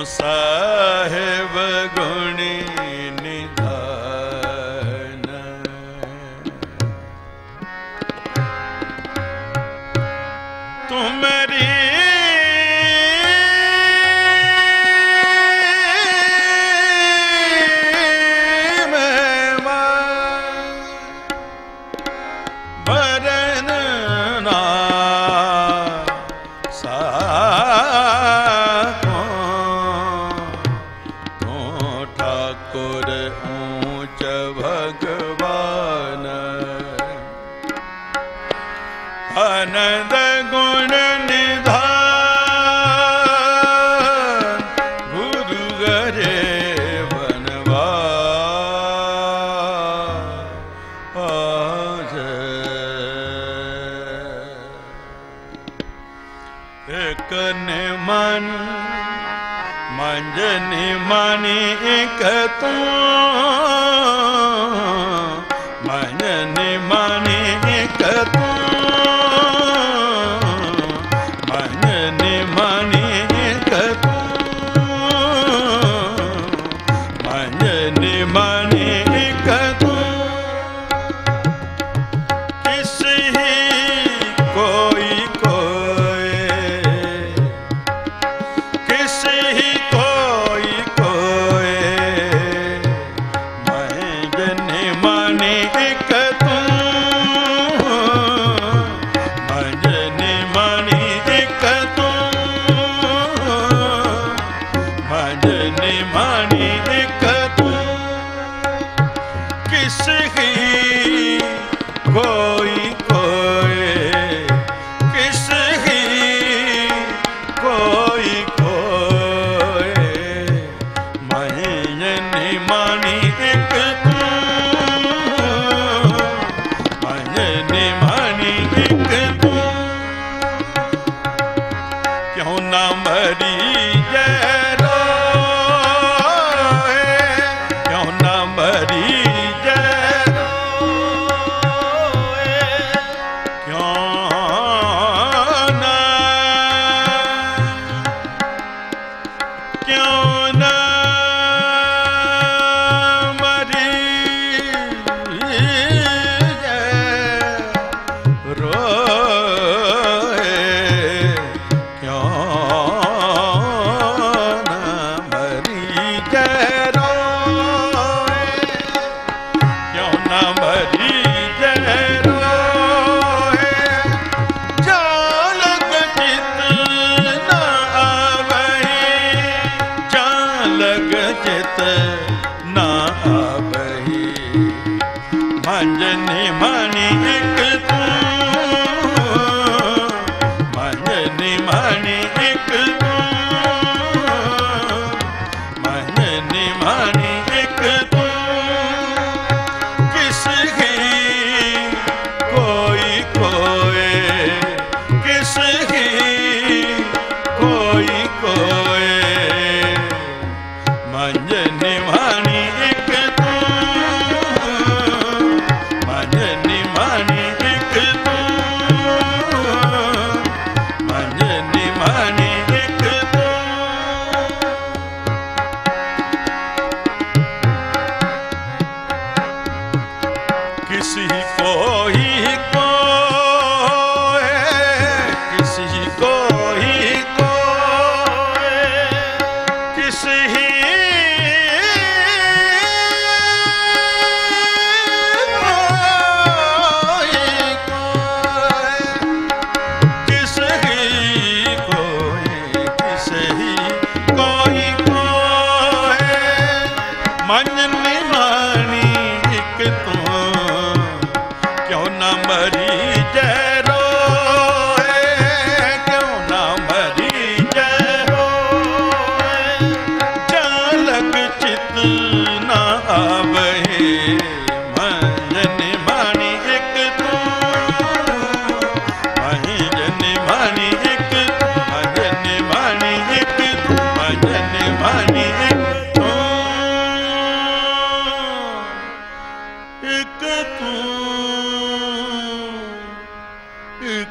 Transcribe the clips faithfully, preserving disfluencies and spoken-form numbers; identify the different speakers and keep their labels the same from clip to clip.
Speaker 1: साहेब गुणी निधान। तुम्हारी आनंद गुण निधान गुरु गरे वनवास। एक ने मन मंजनी मानी एक तू मंजनी मानी एक तू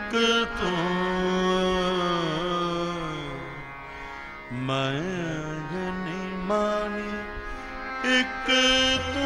Speaker 1: मैं एक तू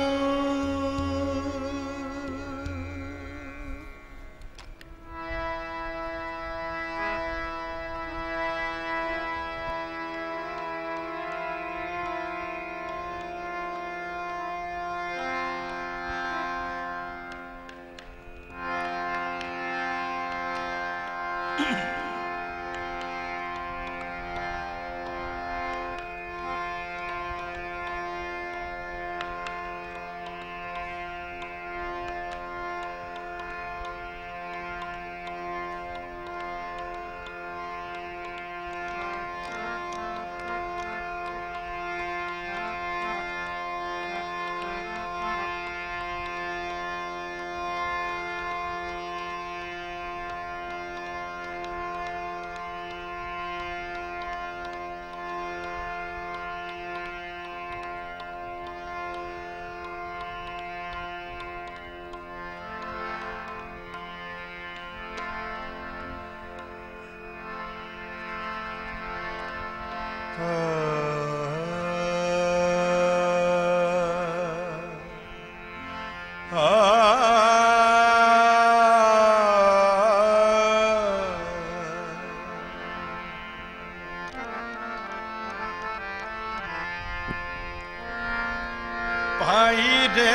Speaker 1: भाई रे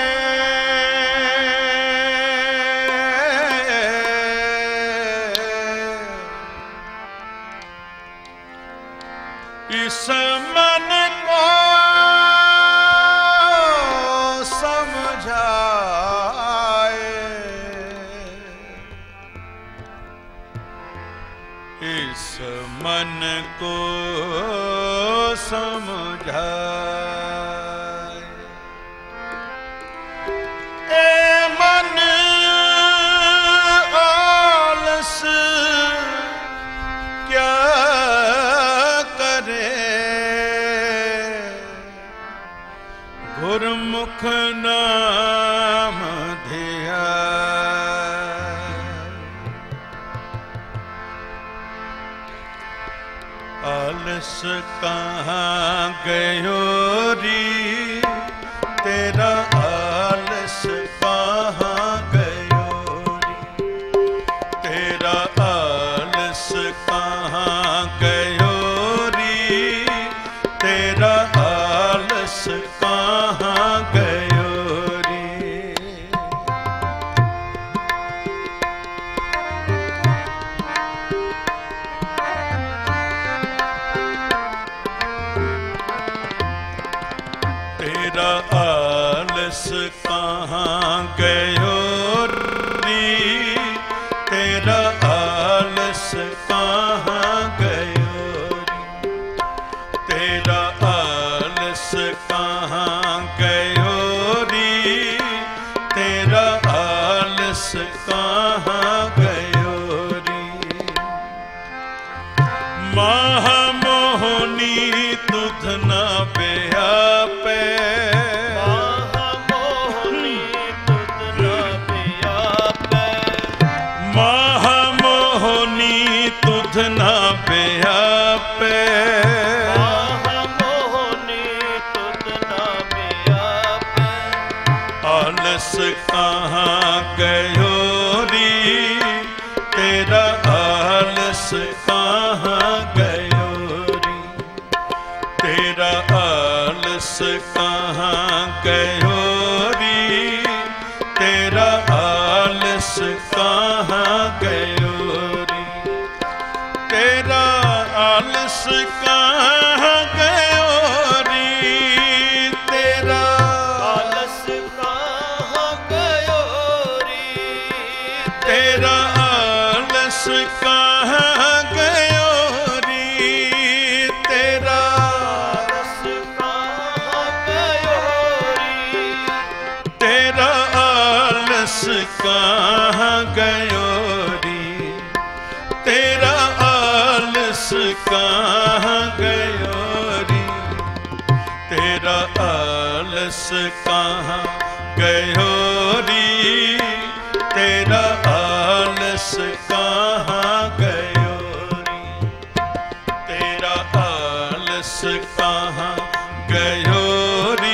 Speaker 1: इस मन को समझाए, इस मन को समझाए। ए मन आलस क्या गुरमुख नाम धिया, आलस कहाँ गयो री, तेरा आलस कहाँ गयो री, तेरा आलस कहाँ गयो री, तेरा आलस कहाँ गयो रे। तेरा आलस कहाँ गयो रे, तेरा आलस कहाँ गयो रे, तेरा आलस कहाँ गयो री, तेरा आलस कहाँ गयो री। महामोहनी तुध न व्यापे, महामोहनी तुध न व्यापे, महामोहनी तुध न व्यापे, आलस कहाँ गयो री, तेरा आलस कहाँ गयो री, तेरा आलस कहाँ गयो री, तेरा आलस कहाँ गयो री, तेरा आलस कहाँ गयो री, तेरा आलस तेरा आलस कहाँ गयो री, तेरा आलस कहाँ गयो री, तेरा आलस कहाँ गयो री, तेरा आलस कहाँ गयो री, तेरा आलस कहाँ गयो री, तेरा आलस कहाँ गयो री, तेरा आलस कहाँ गयो री,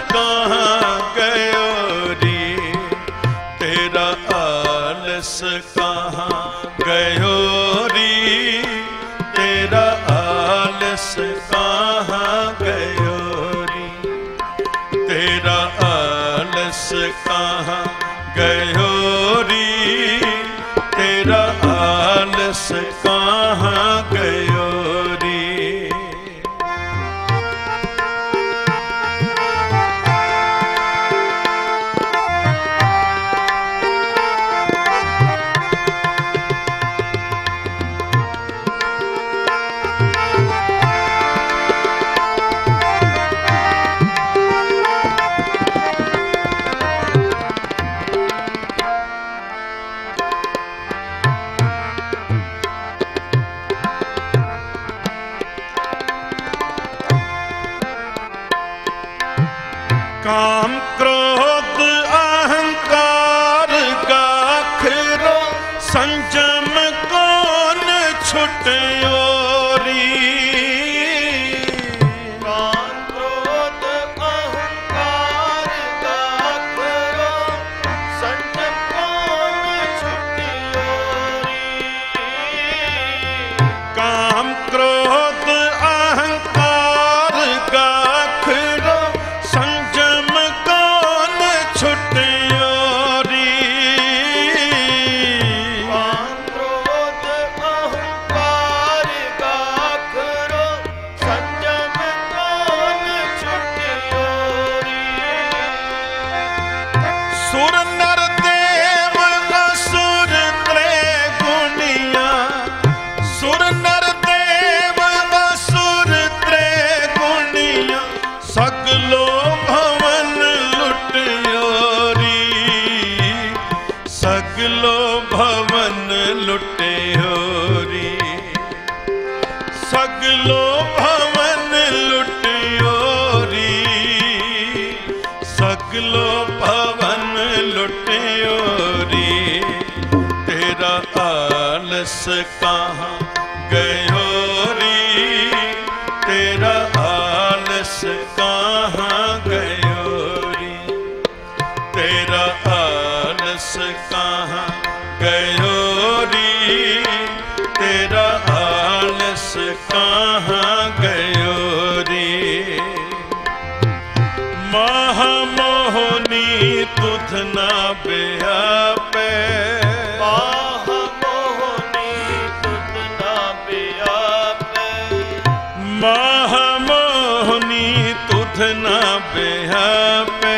Speaker 1: कहाँ गयो री, तेरा आलस कहाँ गयो री, तेरा आलस कहाँ गयो री, तेरा आलस कहाँ गयो री, तेरा आलस कहाँ गयो री। काम क्रोध अहंकार का खरो, संजम कौन छुटयो री,
Speaker 2: काम क्रोध अहंकार का खरो, संजम कौन छुटयो री,
Speaker 1: काम क्रोध अहंकार का खरो, संजम कौन छुटयो री,
Speaker 2: काम क्रोध अहंकार का खरो, संजम कौन छुटयो री,
Speaker 1: सुर नर देव असुर त्रैगुणिया, सुर नर देव असुर त्रैगुणिया, सगलो भवन लुटयो री, सगलो भवन लुटयो री, सगलो भवन लुटयो री, सगलो भवन लुटयो री, तेरा आलस कहाँ गयो री, तेरा आलस कहाँ गयो री, तेरा आलस कहाँ गयो री, तेरा आलस कहाँ गयो री। महामोहनी तुध ना व्यापे,
Speaker 2: महामोहनी तुध ना व्यापे,
Speaker 1: महामोहनी तुध ना व्यापे,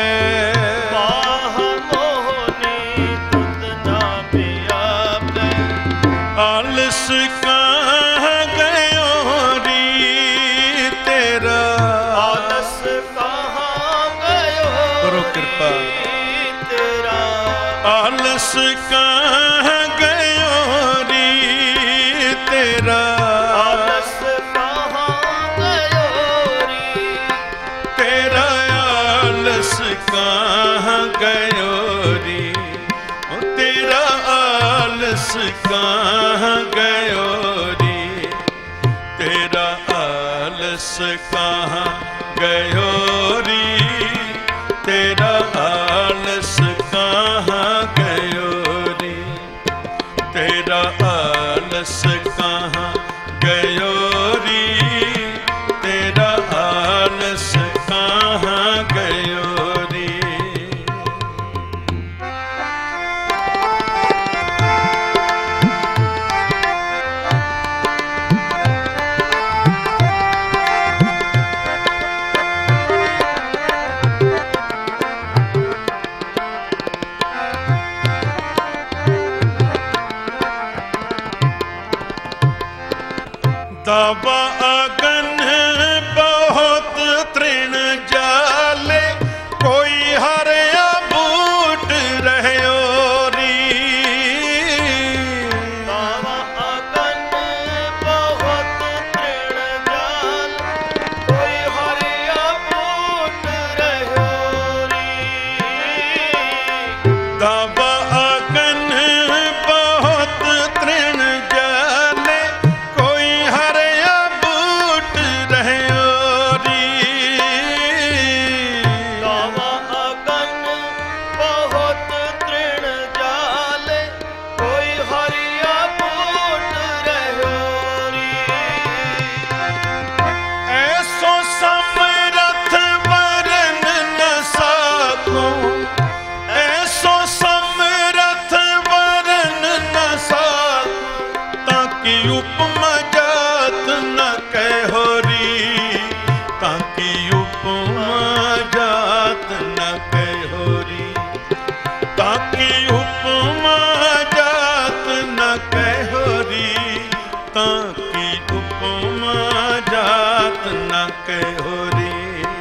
Speaker 2: महामोहनी तुध ना व्यापे,
Speaker 1: आलस कहाँ गयो री, तेरा
Speaker 2: आलस कहाँ गयो
Speaker 1: करो कृपा,
Speaker 2: तेरा,
Speaker 1: आलस कहाँ गयो री, तेरा
Speaker 2: आलस कहाँ गयो री,
Speaker 1: तेरा आलस कहाँ गयो री, ओ तेरा आलस कहाँ गयो री, तेरा आलस कहाँ गयो री, तेरा आलस कहाँ गयो री, तेरा आलस कहाँ गयो री, तेरा आलस कहाँ गयो री। गयो रे,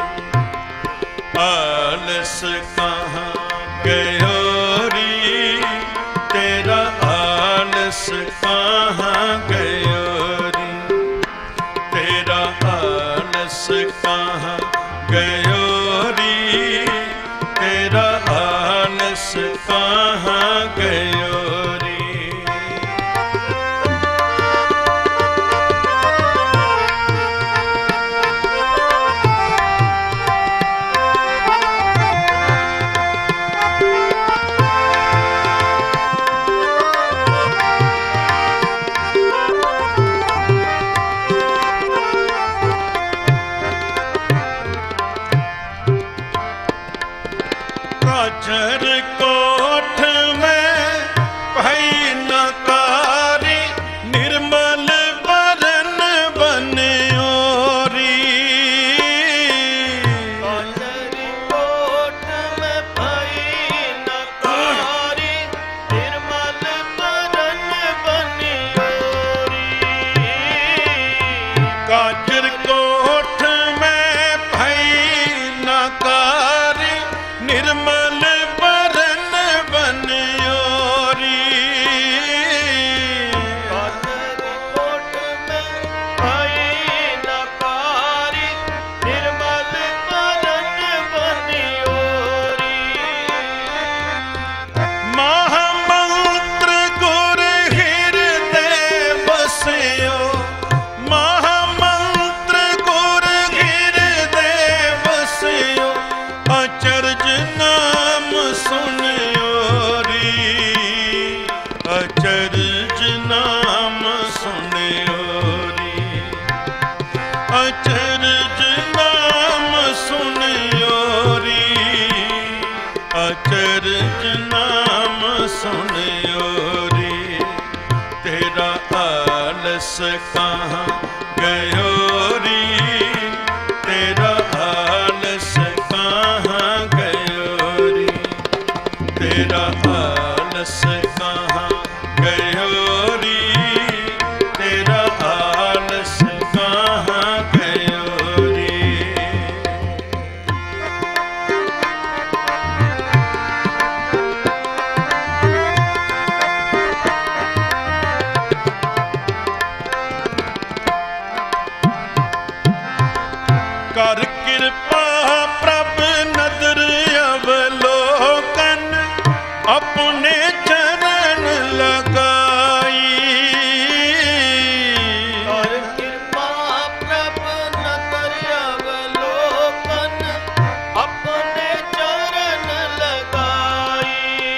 Speaker 1: आलस कहाँ गयो रे, तेरा आलस कहाँ गयो रे, तेरा आलस कहाँ गयो रे, तेरा आलस कहाँ गयो रे। काचर कोठ में भई नकारी, निर्मल बरन बनयोरी।
Speaker 2: काचर कोठ में भई नकारी, निर्मल बरन बनयोरी।
Speaker 1: काचर कोठ में भई नकारी, निर्मल बरन बनयोरी।
Speaker 2: काचर कोठ में भई नकारी, निर्मल बरन बनयोरी।
Speaker 1: महामंत्र गुर हृदय बसयो, महामंत्र गुर हृदय बसयो, अचरज नाम सुनयो रे, अचरज नाम सुनयो रे, अचरज नाम सुनयो रे, अचरज नाम सुनयो रे, तेरा आलस कहाँ गयो रे, तेरा आलस कहाँ गयो रे, तेरा आलस कहाँ गयो रे, तेरा आलस कहाँ गयो रे। कर कृपा प्रभ नदर अवलोकन, अपने चरण लगाई।
Speaker 2: और कृपा प्रभ नदर अवलोकन, अपने चरण लगाई।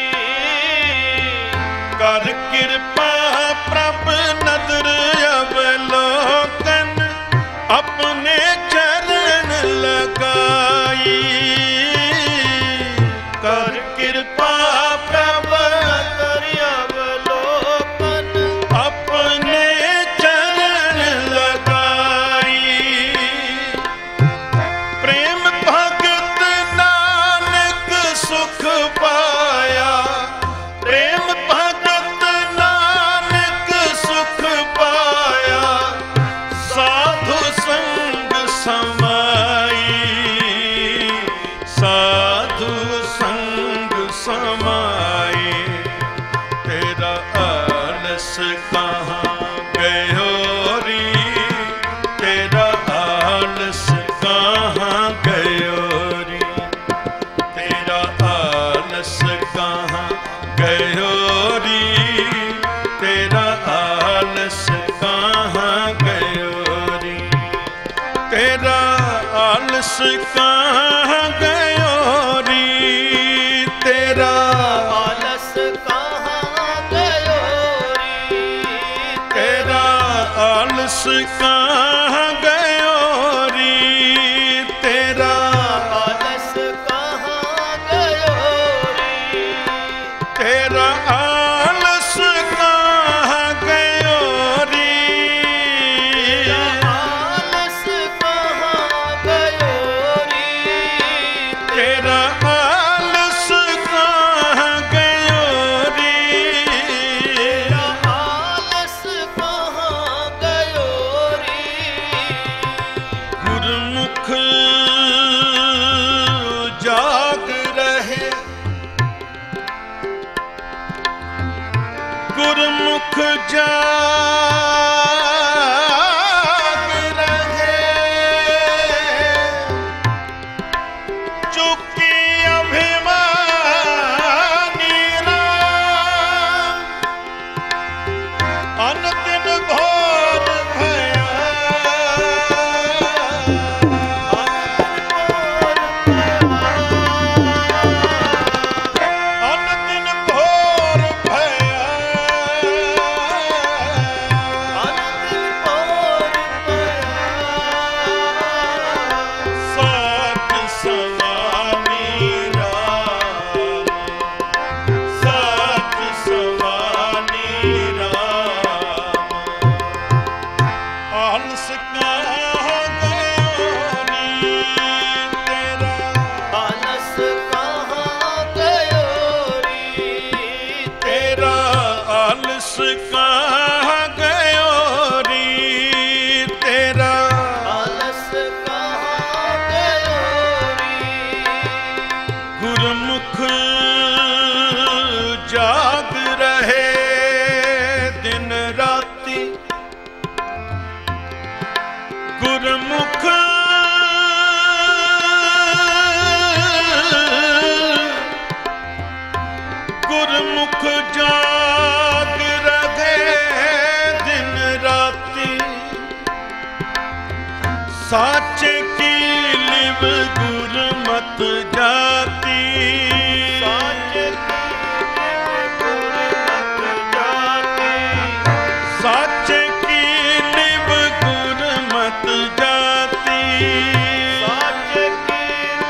Speaker 1: कर कृपा प्रभ नदर अवलोकन, अपने चरण लगाई। कर कृपा प्रभ
Speaker 2: नदर अवलोकन,
Speaker 1: अपने चरण लगाई। प्रेम भगत नानक सुख पाया, प्रेम भगत नानक सुख पाया, साधु संग समाई, साधु संग समाई। तेरा आलस कहाँ गयो रे, तेरा आलस कहाँ गयो रे, तेरा आलस कहाँ गयो रे, तेरा आलस कहाँ गयो रे, तेरा आलस कहाँ गयो रे, तेरा
Speaker 2: आलस कहाँ गयो रे,
Speaker 1: तेरा आलस कहाँ गयो रे, तेरा
Speaker 2: आलस कहाँ गयो रे,
Speaker 1: तेरा आलस कहाँ गयो रे,
Speaker 2: आलस कहाँ गयो रे,
Speaker 1: तेरा आलस कहाँ गयो रे,
Speaker 2: आलस कहाँ गयो रे।
Speaker 1: गुरमुख जाग रहे, गुरमुख जाग रहे, चुकी अभिमानी राम, अनदिन घोर भया, अनदिन घोर भया, साथ सवानी राम, साथ सवानी राम, आलस कहाँ गयो नी तेरा,
Speaker 2: आलस कहाँ गयो री
Speaker 1: तेरा आलस कहाँ गयो री तेरा,
Speaker 2: आलस कहाँ गयो री
Speaker 1: गुरमुख जाग रहे दिन राति, गुरमुख गुरमुख जाग रहे दिन राति, साचे की लिव गुरमत जाती,
Speaker 2: साचे की गुरमत जाती,
Speaker 1: साचे की लिव गुरमत जाती,
Speaker 2: साचे की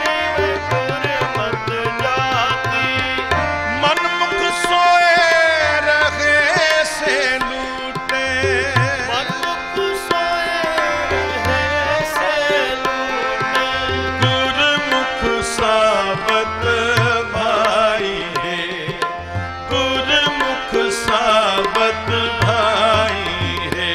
Speaker 2: गुरमत जाती,
Speaker 1: मनमुख सोए रहे से लूटे,
Speaker 2: मनमुख सोए रहे से लूटे,
Speaker 1: गुरमुख साबत भाई है, गुरमुख साबत भाई है,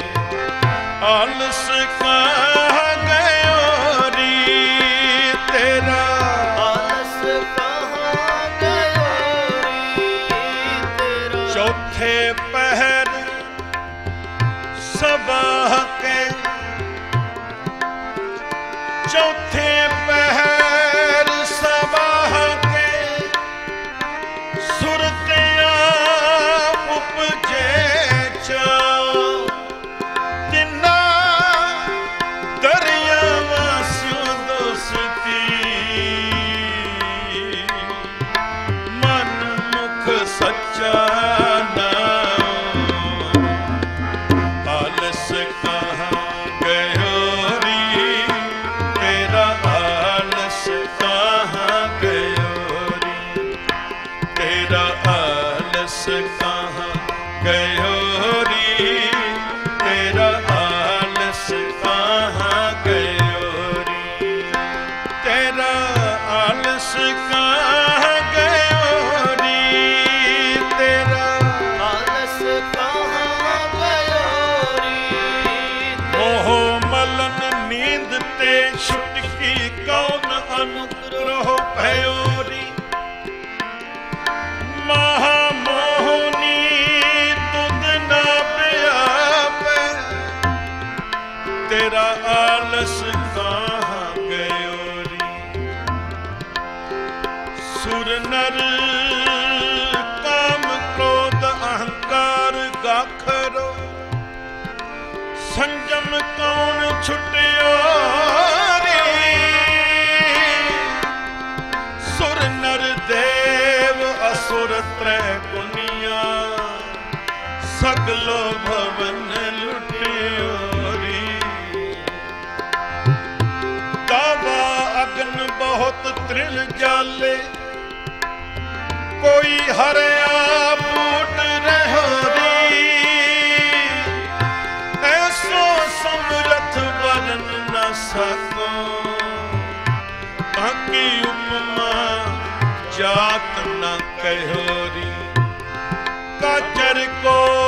Speaker 1: आलस कहाँ गयो री तेरा,
Speaker 2: आलस कहाँ गयो री तेरा,
Speaker 1: चौथे पहर सबह के, चौथे पहर सबह के, सुरतिया उपजे चो, तिन्ना दरिया वास्यो दोस्ती, मन मुख सच्चा नाम, आलस कहाँ गयो री तेरा, आलस कहाँ गयो री तेरा, आलस कहाँ गयो री तेरा, आलस कहाँ गयो री तेरा, आलस कहाँ गयो री तेरा,
Speaker 2: आलस कहाँ गयो री
Speaker 1: मोह मलन नींद ते छुटकी कौन अनुग्रह भयो री, महामोहनी तुद ना व्यापे, तेरा आलस कहाँ गयो री, सुर नर काम क्रोध अहंकार गाखरो, संजम कौन छुटियो रे, सुर नर देव असुर त्रय गुनिया, सगलो भवन लुटियो री, दावा अग्न बहुत तृण जाले, कोई हरया बूट रहो री, ऐसो समरथ वरन न सको, ताकि उपमा जात न कहो री, काचर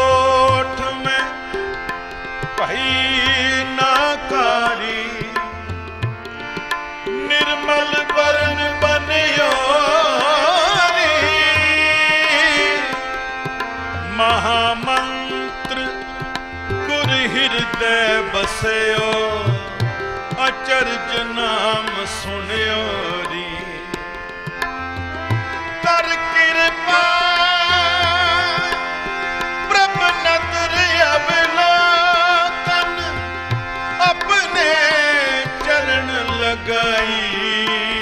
Speaker 1: कोठ में पही नाकारी, ਹਿਰਦੇ ਬਸਿਓ ਅਚਰਜ ਨਾਮ ਸੁਣਿਓ ਰੀ ਕਰ ਕਿਰਪਾ ਪ੍ਰਭ ਨਦਰ ਅਵਲੋਕਨ ਆਪਣੇ ਚਰਨ ਲਗਾਈ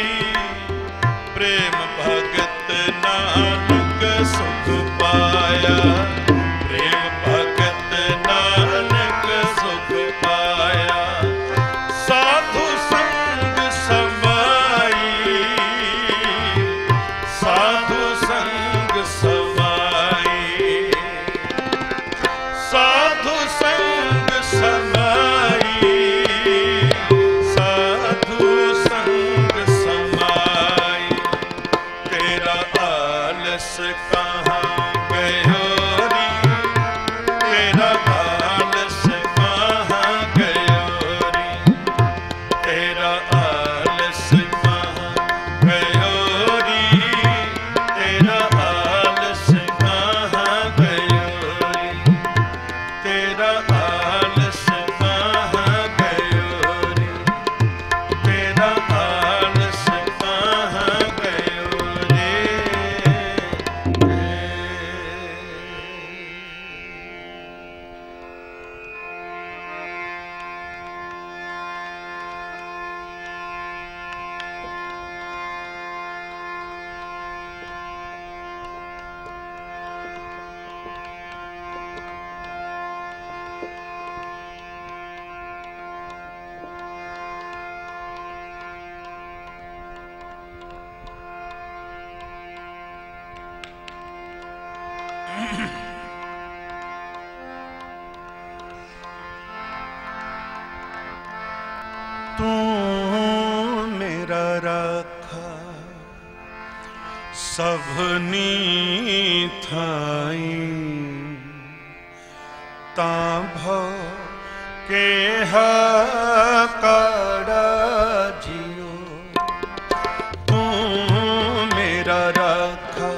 Speaker 1: ਪ੍ਰੇਮ ਭਗਤ ਨਾਨਕ ਸੁਖ ਪਾਇਆ ਪ੍ਰੇਮ ਭਗਤ ਨਾਨਕ ਸੁਖ ਪਾਇਆ ਸਾਧੂ ਸੰਗ ਸਮਾਈ ਸਾਧੂ ਸੰਗ ਸਮਾਈ ਸਾਧੂ ਸੰਗ ਸਮਾਈ ਸਾਧੂ ਸੰਗ ਸਮਾਈ ਤੇਰਾ ਆਲਸ ਕਹਾਂ ਗਇਓ ਰੀ ਤੇਰਾ ਆਲਸ ਕਹਾਂ ਗਇਓ ਰੀ ਤੇਰਾ ਆਲਸ ਕਹਾਂ ਗਇਓ ਰੀ ਤੇਰਾ ਆਲਸ ਕਹਾਂ ਗਇਓ ਰੀ ਤੇਰਾ ਆਲਸ ਕਹਾਂ ਗਇਓ ਰੀ ਤੇਰਾ ਆਲਸ ਕਹਾਂ ਗਇਓ ਰੇ ਤੂੰ ਮੇਰਾ ਰਾਖਾ ਸਭਨੀ ਥਾਈ ਤਾਂ ਭਉ ਕੇਹਾ ਕਾੜਾ ਜਿਉ ਤੂੰ ਮੇਰਾ ਰਾਖਾ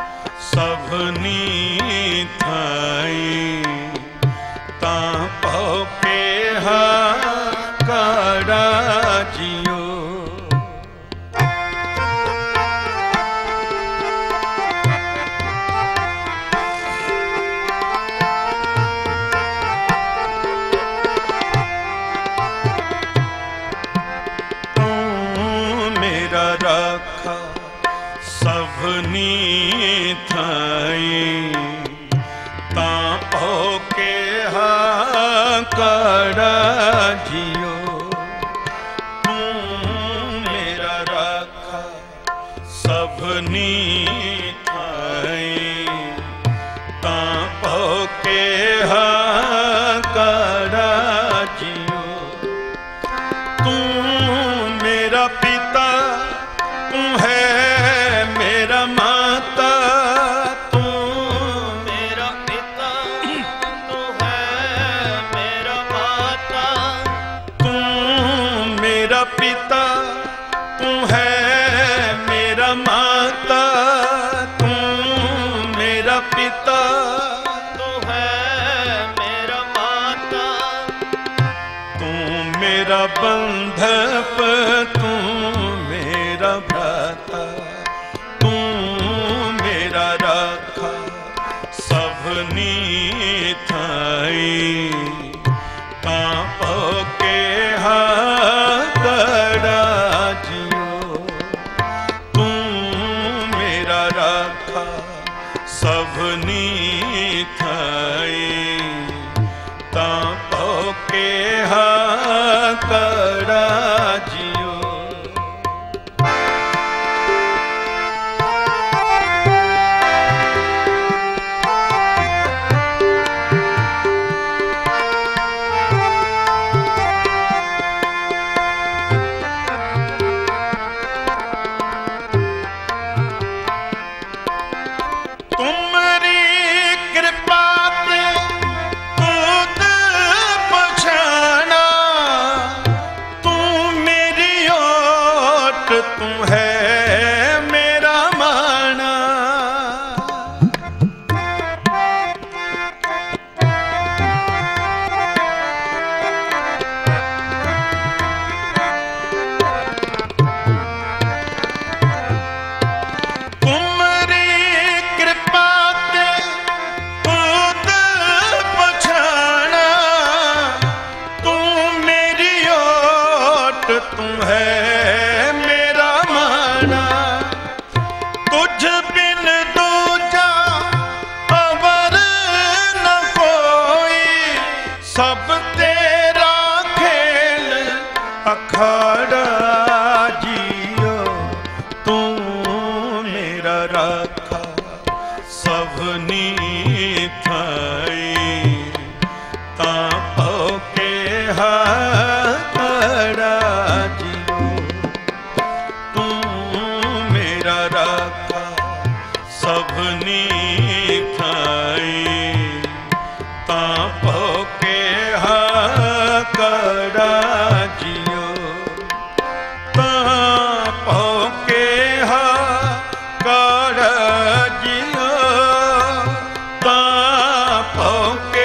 Speaker 1: ਸਭਨੀ ਥਾਈ ਤਾਂ ਭਉ ਕੇਹਾ ਕਾੜਾ ਜਿਉ ਤੂੰ ਮੇਰਾ ਰਾਖਾ ਸਭਨੀ ਥਾਈ ਤਾਂ ਭਉ ਕੇਹਾ ਕਾੜਾ ਜਿਉ ਤੂੰ ਮੇਰਾ ਰਾਖਾ ਸਭਨੀ ਥਾਈ ਤਾਂ ਭਉ ਕੇਹਾ ਕਾੜਾ ਜਿਉ ਤੂੰ ਮੇਰਾ ਪਿਤਾ ਤੂੰ ਹੈ ਮੇਰਾ ਮਾਤਾ ਤੂੰ
Speaker 2: ਮੇਰਾ ਪਿਤਾ ਤੂੰ ਹੈ ਮੇਰਾ ਮਾਤਾ
Speaker 1: ਤੂੰ ਮੇਰਾ ਪਿਤਾ ਤੂੰ ਹੈ ਮੇਰਾ ਮਾਤਾ ਤੂੰ ਮੇਰਾ ਪਿਤਾ
Speaker 2: ਤੂੰ ਹੈ ਮੇਰਾ ਮਾਤਾ
Speaker 1: ਤੂੰ ਮੇਰਾ ਬੰਧਪ ਤੂੰ ਮੇਰਾ ਭਰਾਤਾ ਤੂੰ ਮੇਰਾ ਰਾਖਾ ਸਭਨੀ ਥਾਈ ਤਾਂ ਭਉ ਕੇਹਾ ਕਾੜਾ ਜਿਉ ਤੂੰ ਮੇਰਾ ਰਾਖਾ ਸਭਨੀ ਥਾਈ ਤਾਂ ਭਉ ਕੇਹਾ ਕਾੜਾ ਜਿਉ तू है मेरा माना, तुझ बिन दूजा अवर न कोई, सब तेरा खेल अखाड़ा जियो, तू मेरा राखा सबनी थाई, तापो के हाकड़ा जियो, तू मेरा राखा सबनी थाई, तापो के हाकड़ा जियो, तापो के हाकड़ा जियो, तापो के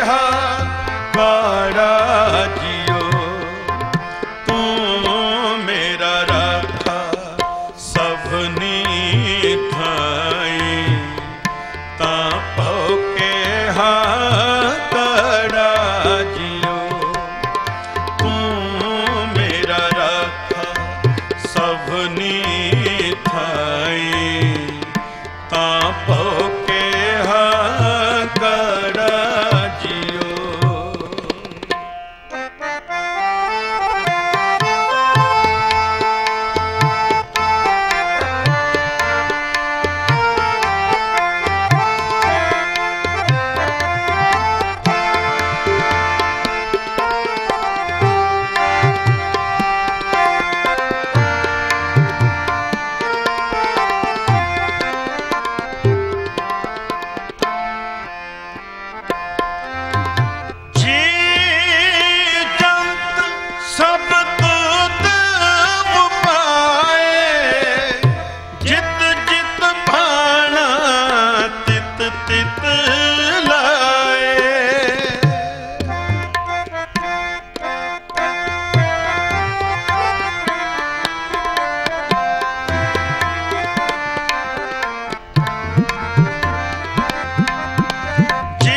Speaker 1: हाकड़ा जियो, तू मेरा राखा सबनी थाई, तापो के हाकड़ा जियो, तू मेरा राखा सबनी थाई, तापो के हाकड़ा जियो। जी जंत सब तुद उपाए, जित जित भाना तित तित लाए, जी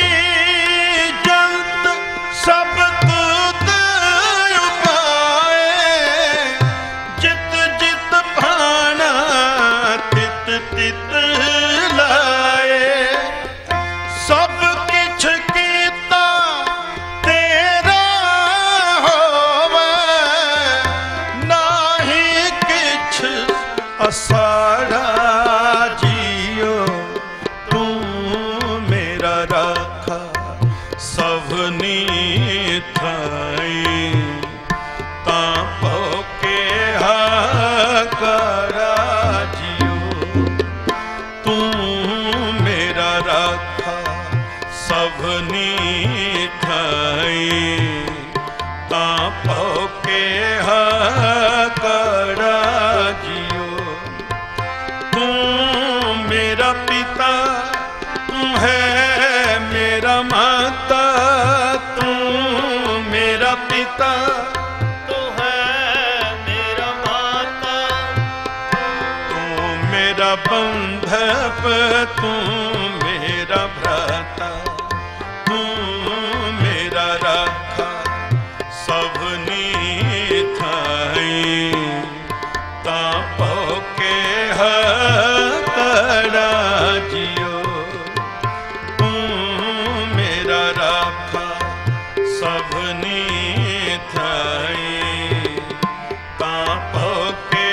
Speaker 1: जंत सब तुद उपाए, जित जित भाना तित तित लाए, सब किछ कीता तेरा होवे, नाही किछ असाड़ा जियो, तू मेरा राखा सबनी थाई, तापो के हाकड़ा जियो, तू मेरा राखा सबनी थाई, तापो के हाकड़ा जियो, तू मेरा पिता, तू है मेरा माता, तू मेरा पिता,
Speaker 2: तू है मेरा माता,
Speaker 1: तू मेरा बंधप, तू मेरा भ्राता, तू मेरा राखा सबनी थाई, तापो के हाकड़ा जियो, तू मेरा राखा सबनी थाई, तापो के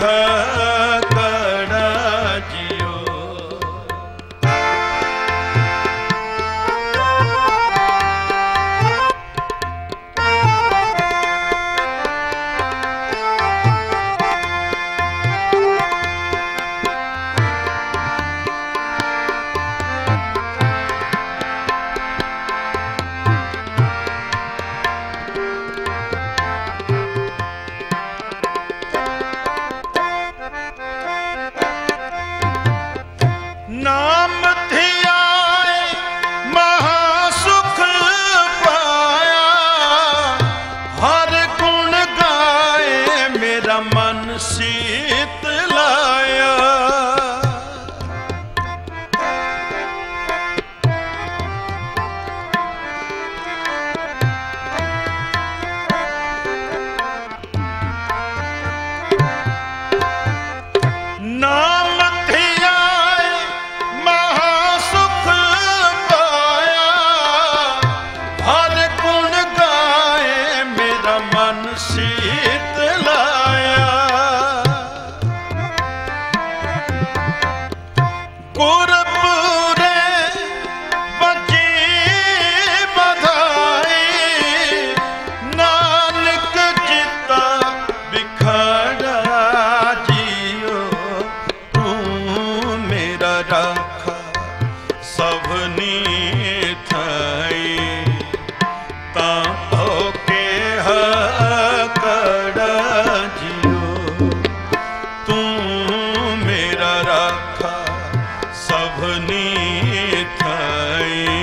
Speaker 1: हाकड़ा जियो। नाम धियाए महासुख पाया, हर गुण गाए मेरा मन शीत लाया, सीत लाया। गुरपुरे बची बधाई, नानक चिता बिखड़ा जियो। तू मेरा राखा सबनी थाई, तां के हकड़ा जियो। तू मेरा राखा सबनी थाई,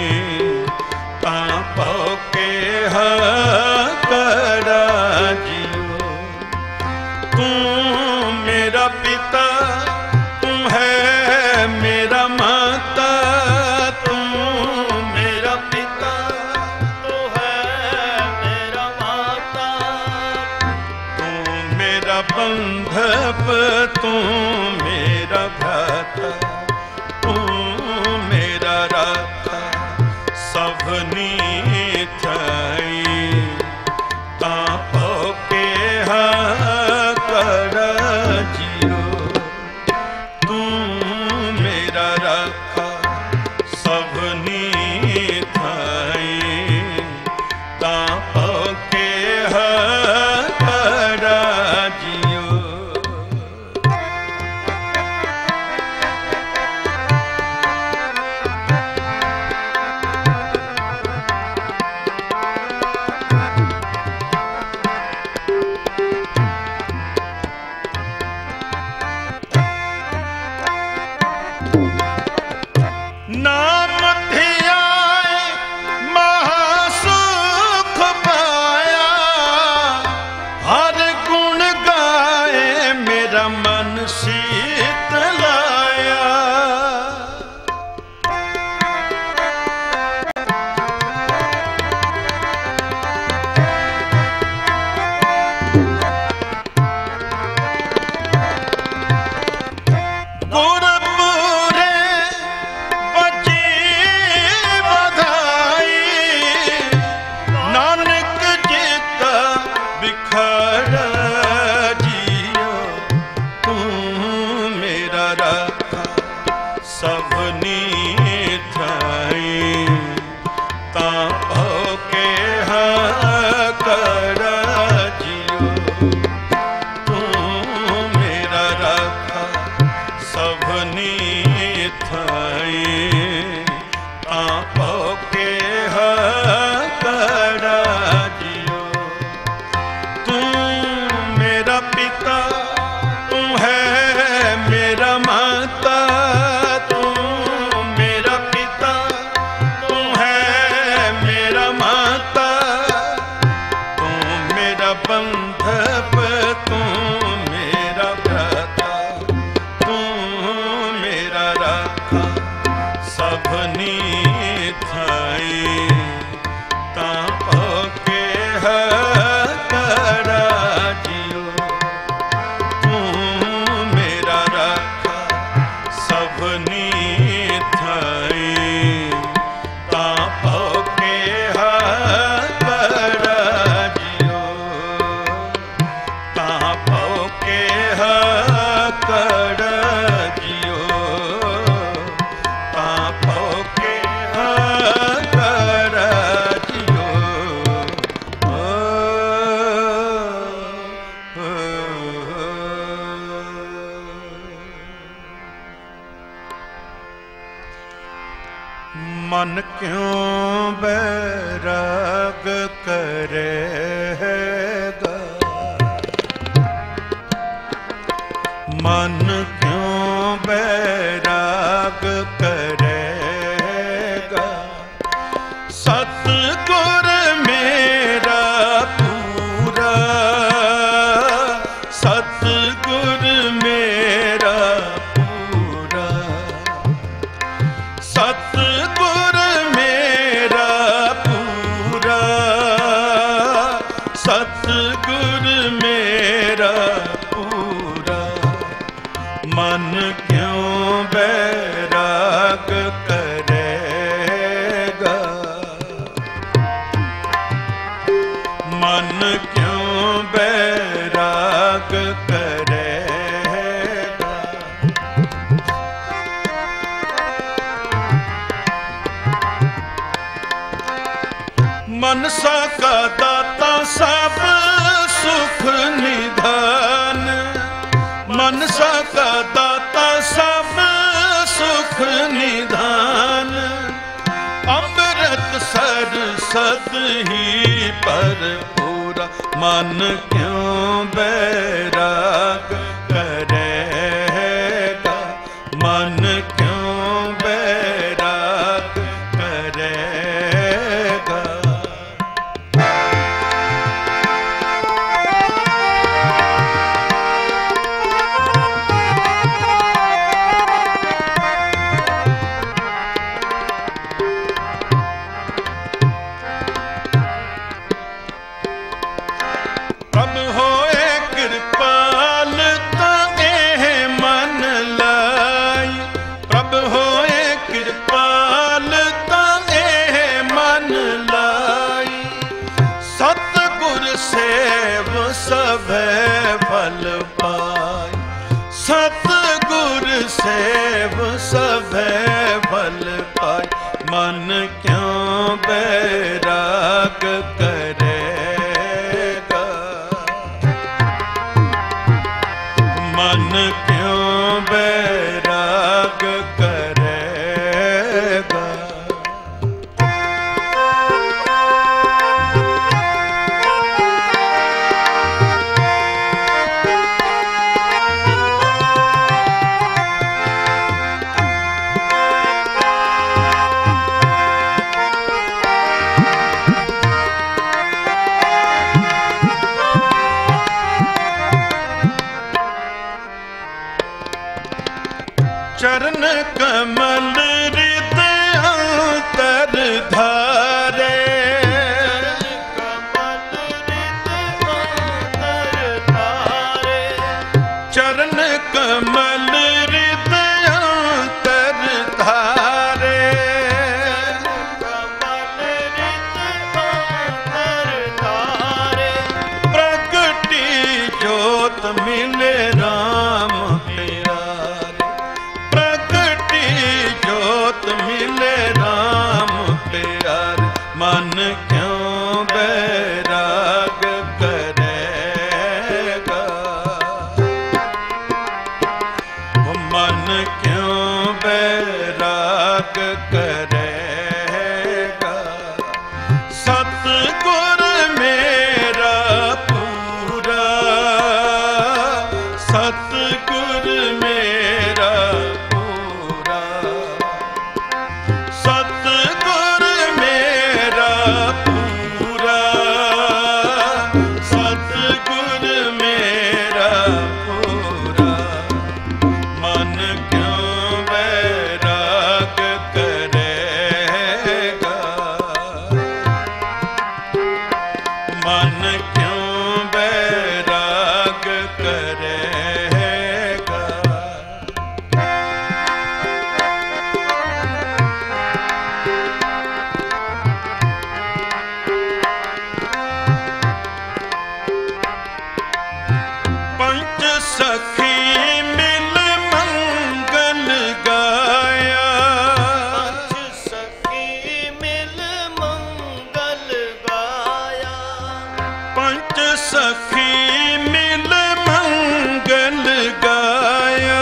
Speaker 1: तां के हकड़ा जियो। तू मेरा पिता तू है मेरा माता, तू
Speaker 2: मेरा पिता तू है मेरा माता।
Speaker 1: तू मेरा बंधप तू मेरा भ्राता। तू मेरा राखा सबनी थाई, तां के हकड़ा जियो। तू मेरा राखा सबनी थाई, तां के हकड़ा जियो। नाम धियाए महासुख पाया, हर गुण गाए मेरा मन सीत लाया। गुरपुरे बची बधाई, नानक चिता बिखड़ा जियो। तू मेरा राखा सबनी थाई, तां के हकड़ा जियो। तू मेरा राखा सबनी थाई, तां के हकड़ा जियो। तू मेरा पिता तू है मेरा माता। तू मेरा पिता तू है मेरा माता। तू मेरा बंधप तू मेरा भ्राता। तू मेरा राखा सबनी थाई, तां के हकड़ा जियो। तू मेरा राखा सबनी थाई, तां के हकड़ा जियो। तां के हकड़ा जियो। तां के हकड़ा जियो। ओ, ओ, मन क्यों बैराग करेगा, मन क्यों बैराग करेगा। सतगुर मेरा पूरा, सतगुर मेरा पूरा। सतगुर मेरा पूरा, सतगुर मेरा पूरा। मन क्यों बैराग करेगा, मन क्यों बैराग मनसा का दाता सब सुख निधान, मनसा का दाता सब सुख निधान, अमृत सरसत ही पर पूरा, मन क्यों बैराग करेगा, मन क्यों बैराग करेगा। प्रभ होए कृपाल ताए मन लाई, प्रभ होए कृपाल ताए मन लाई, सतगुर सेव सभै फल पाई, सतगुर सेव सभै फल पाई, मन क्यों बैराग करेगा, मन क्यों बैराग करेगा। चरण कमल हृदय अंतर धारे, चरण कमल हृदय अंतर धारे, प्रगटी ज्योत मिले राम प्यारे, प्रगटी ज्योत मिले राम प्यारे, मन क्यों बैराग करेगा, मन क्यों बैराग करेगा। सतगुर मेरा पूरा, सतगुर मेरा पूरा, सतगुर मेरा पूरा, सतगुर मेरा पूरा, मन क्यों बैराग करेगा, मन क्यों बैराग करेगा। पंच सखी मिल मंगल गाया,
Speaker 2: पंच सखी मिल मंगल गाया,
Speaker 1: पंच सखी मिल मंगल गाया,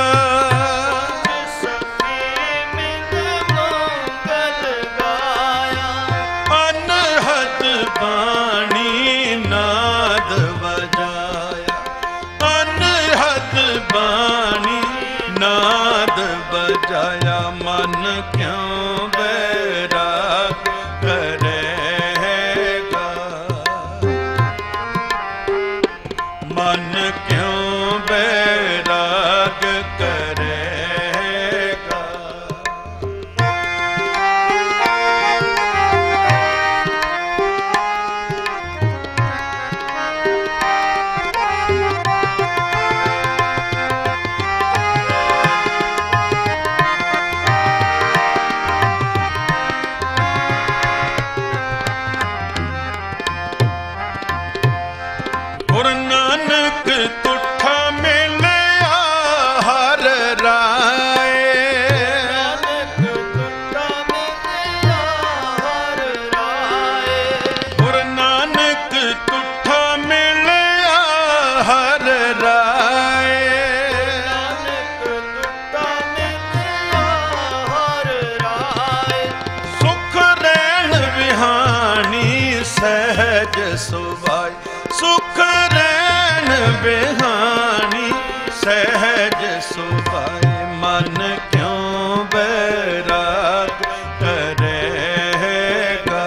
Speaker 2: पंच सखी मिल मंगल गाया,
Speaker 1: अनहद बाणी नाद बजाया, अनहद बाणी नाद बजाया, मन क्यों बैराग करेगा, मन क्यों बैराग करेगा। गुरु नानक टुट हर राय।
Speaker 2: नानक दुटा मिलिया हर राय।
Speaker 1: सुख रैन बिहानी सहज सुभाय। सुख रैन बिहानी सहज सुभाय। मन क्यों बैराग करेगा।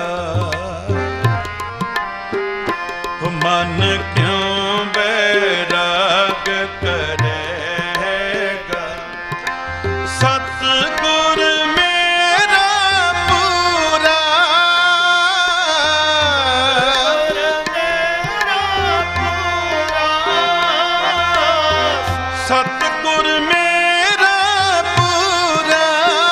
Speaker 1: मन क्यों बैराग करेगा। सतगुर मेरा पूरा। सतगुर मेरा पूरा।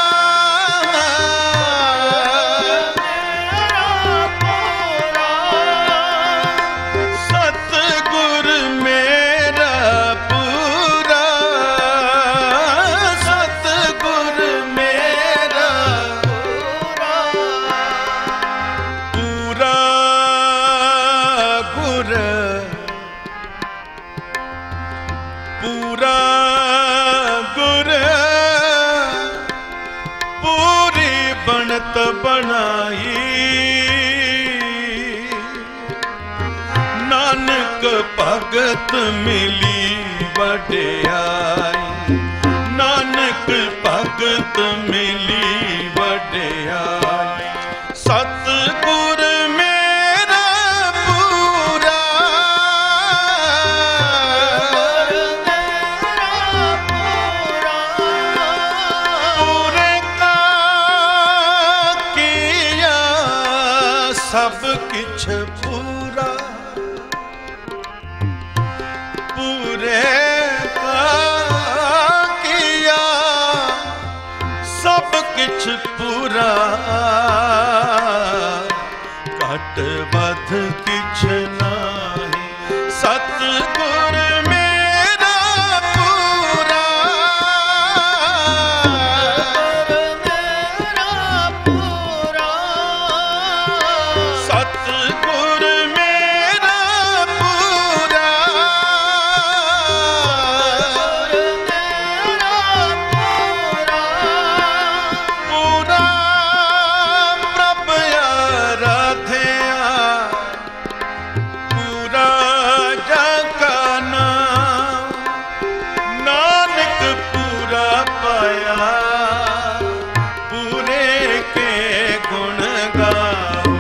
Speaker 1: सतगुर मेरा पूरा। सतगुर मेरा पूरा गुर। पूरा गुर पूरी बनत बनाई। नानक भगत मिली वड्याई। नानक भगत मिली वड्याई। सतगुर मेरा पूरा। पूरे का किया सब किछ पूरा। पूरे का किया सब किछ पूरा। घट बध किछ नाही। सतगुर मेरा पूरा। सतगुर मेरा पूरा। पूरा प्रभ आराध्या। पूरा जगा नाम। नानक पूरा पाया। पूरे के गुण गाओ।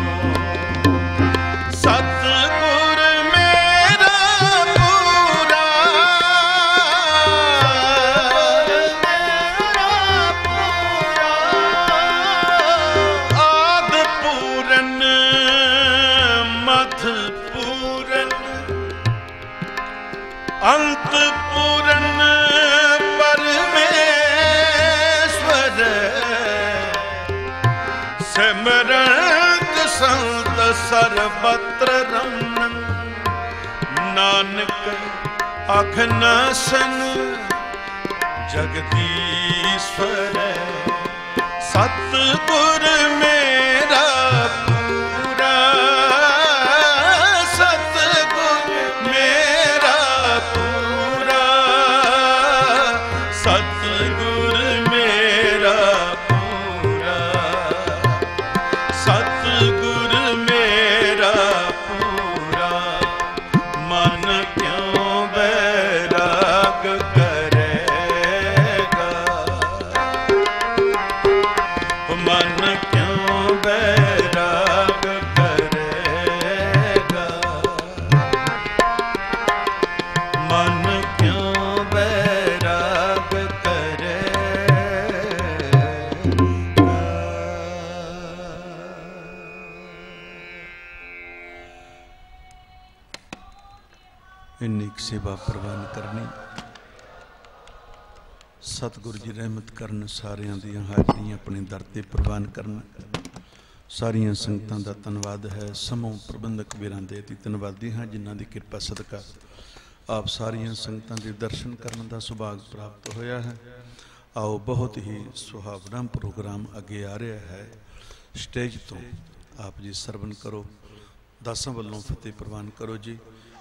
Speaker 1: सतगुर मेरा पूरा। आद पूरन मध पूरन। अंत पूरन परमेश्वर। सिमरत संत सर्वत्र रमन। नानक अघनासन जगदीश्वर। सतगुर मेरा पूरा। सतगुर मेरा पूरा। सतगुर मेरा पूरा। सतगुर मेरा पूरा। मन क्यों बैराग करेगा। मन क्यों बैराग करेगा। मन क्यों बैराग करेगा। इन्नी कुछ सेवा प्रवान करनी। सतगुरु जी रहमत करन। सारियां दियां हाजरियां अपने दर ते प्रवान करन। सारियां संगतां दा धन्नवाद है। समूह प्रबंधक वीरां दे अति धन्नवादी हाँ जिन्हां दी किरपा सदका आप सारियां संगतां दे दर्शन करन दा सुभाग प्राप्त होया है। आओ बहुत ही सुहावना प्रोग्राम अगे आ रहा है। स्टेज तो आप जी सरवण करो। दासां वल्लों फतेह प्रवान करो जी।